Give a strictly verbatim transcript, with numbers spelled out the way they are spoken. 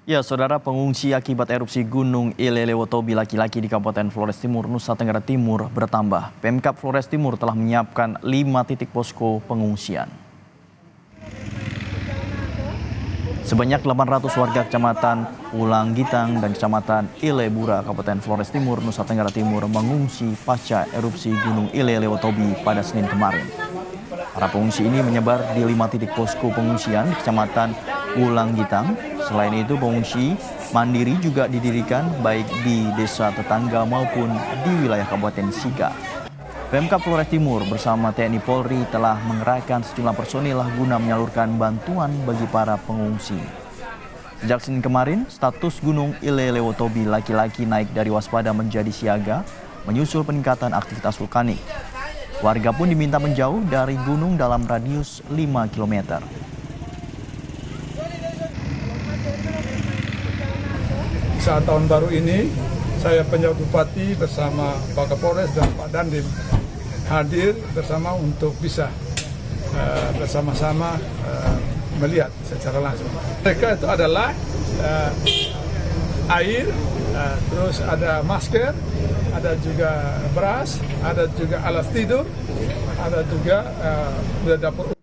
Ya, saudara, pengungsi akibat erupsi Gunung Ilelewotobi laki-laki di Kabupaten Flores Timur, Nusa Tenggara Timur bertambah. Pemkab Flores Timur telah menyiapkan lima titik posko pengungsian. Sebanyak delapan ratus warga Kecamatan Pulanggitang dan Kecamatan Ilebura, Kabupaten Flores Timur, Nusa Tenggara Timur mengungsi pasca erupsi Gunung Ilelewotobi pada Senin kemarin. Para pengungsi ini menyebar di lima titik posko pengungsian di Kecamatan Pulanggitang. Selain itu, pengungsi mandiri juga didirikan baik di desa tetangga maupun di wilayah Kabupaten Sika. Pemkab Flores Timur bersama T N I Polri telah mengerahkan sejumlah personil guna menyalurkan bantuan bagi para pengungsi. Sejak Senin kemarin, status Gunung Ilelewotobi laki-laki naik dari waspada menjadi siaga menyusul peningkatan aktivitas vulkanik. Warga pun diminta menjauh dari gunung dalam radius lima kilometer. Saat tahun baru ini, saya penjabat bupati bersama Pak Kapolres dan Pak Dandim hadir bersama untuk bisa uh, bersama-sama uh, melihat secara langsung. Mereka itu adalah uh, air, uh, terus ada masker, ada juga beras, ada juga alat tidur, ada juga uh, dapur